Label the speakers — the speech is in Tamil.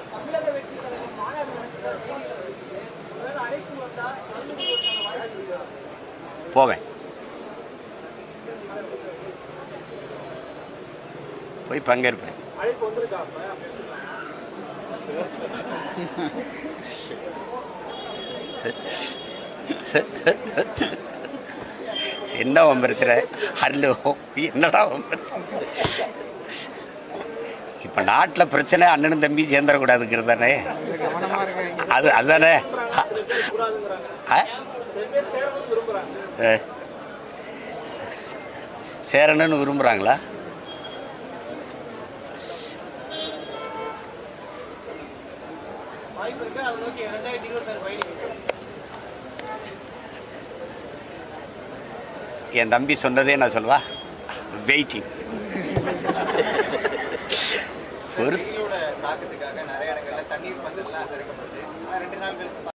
Speaker 1: போவேன், போய் பங்கேற்பேன். என்ன பிரச்சனை? ஹலோ, என்னடா பிரச்சனை? இப்போ நாட்டில் பிரச்சனை அண்ணனும் தம்பி சேர்ந்துடக்கூடாதுங்கிறது தானே. அதுதானே சேரணும்னு விரும்புகிறாங்களா? என் தம்பி சொன்னதே நான் சொல்வா, வெயிட்டிங். தாக்கத்துக்காக நிறைய இடங்கள்ல தண்ணீர் பந்தல்லாம் திறக்கப்படுது. 2 நாள் கழிச்சு